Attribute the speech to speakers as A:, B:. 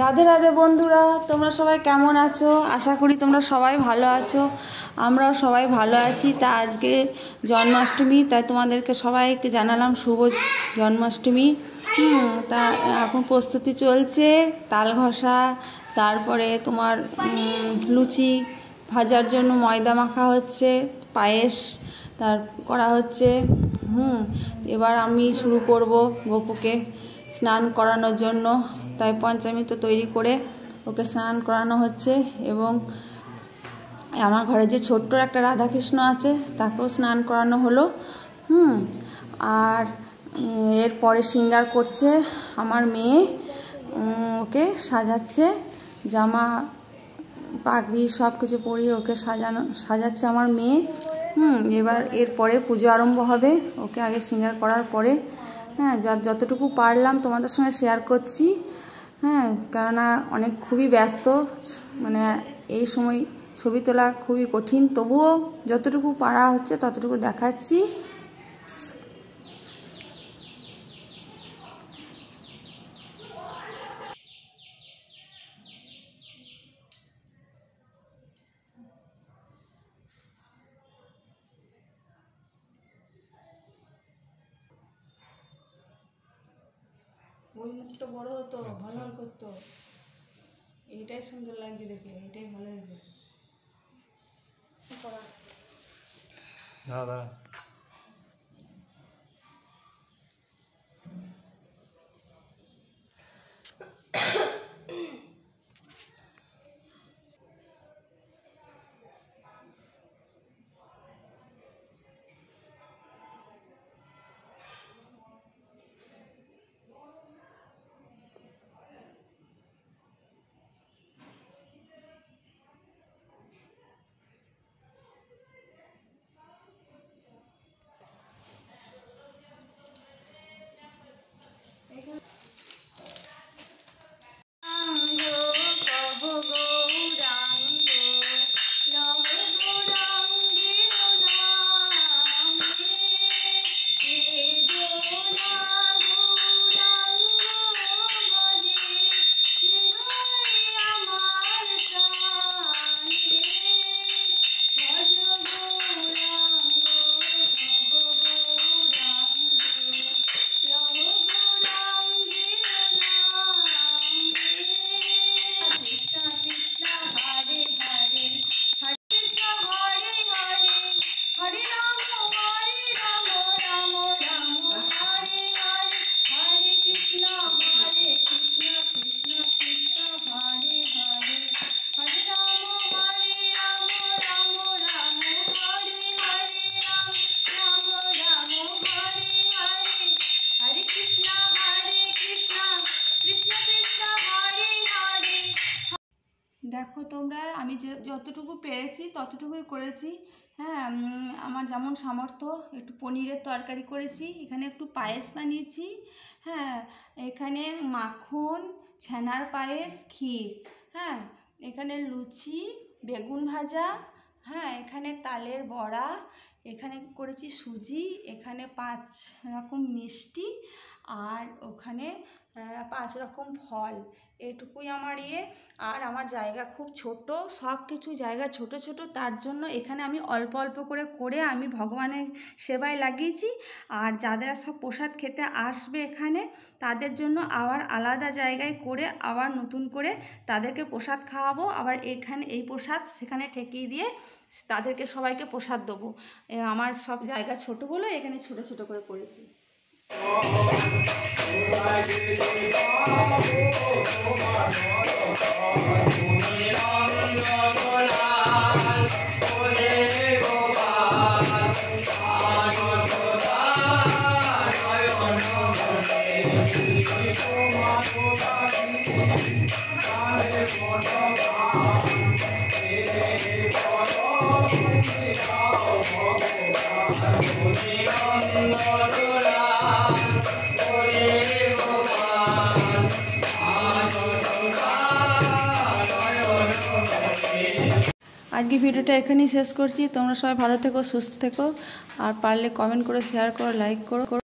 A: রাধে রাধে বন্ধুরা, তোমরা সবাই কেমন আছো? আশা করি তোমরা সবাই ভালো আছো। আমরাও সবাই ভালো আছি। তা আজকে জন্মাষ্টমী, তাই তোমাদেরকে সবাইকে জানালাম শুভ জন্মাষ্টমী। তা এখন প্রস্তুতি চলছে, তাল ঘষা, তারপরে তোমার লুচি ভাজার জন্য ময়দা মাখা হচ্ছে, পায়েস তার করা হচ্ছে। এবার আমি শুরু করব গপুকে স্নান করানোর জন্য। তাই পঞ্চামৃত তৈরি করে ওকে স্নান করানো হচ্ছে। এবং আমার ঘরে যে ছোট্ট একটা রাধাকৃষ্ণ আছে তাকেও স্নান করানো হলো। আর এরপরে শৃঙ্গার করছে আমার মেয়ে, ওকে সাজাচ্ছে, জামা পাগড়ি সব কিছু পরিয়ে ওকে সাজাচ্ছে আমার মেয়ে। এবার এরপরে পুজো আরম্ভ হবে। ওকে আগে শৃঙ্গার করার পরে যতটুকু পারলাম তোমাদের সঙ্গে শেয়ার করছি। কেননা খুবই ব্যস্ত, মানে এই সময় ছবি তোলা খুবই কঠিন, তবুও যতটুকু পারা হচ্ছে ততটুকু দেখাচ্ছি। ওই মুখটা বড় হতো, ভালো করতো, এইটাই সুন্দর লাগছে দেখে, এইটাই ভালো হয়েছে। দাদা দেখো তোমরা, আমি যতটুকু পেরেছি ততটুকুই করেছি। আমার যেমন সামর্থ্য, একটু পনিরের তরকারি করেছি, এখানে একটু পায়েস বানিয়েছি, এখানে মাখন, ছানার পায়েস, ক্ষীর, এখানে লুচি, বেগুন ভাজা, এখানে তালের বড়া, এখানে করেছি সুজি, এখানে 5 রকম মিষ্টি, আর ওখানে 5 রকম ফল। এটুকুই আমার আর আমার জায়গা খুব ছোট, সব কিছু জায়গা ছোট ছোট, তার জন্য এখানে আমি অল্প অল্প করে আমি ভগবানের সেবায় লাগিয়েছি। আর যারা সব প্রসাদ খেতে আসবে এখানে, তাদের জন্য আবার আলাদা জায়গায় করে আবার নতুন করে তাদেরকে প্রসাদ খাওয়াবো। আবার এখানে এই প্রসাদ সেখানে ঠেকিয়ে দিয়ে তাদেরকে সবাইকে প্রসাদ দেবো। আমার সব জায়গা ছোট বলে এখানে ছোট ছোট করে করেছি। আজকে ভিডিওটা এখানেই শেষ করছি। তোমরা সবাই ভালো থেকো, সুস্থ থেকো, আর পারলে কমেন্ট করে শেয়ার করো, লাইক করো।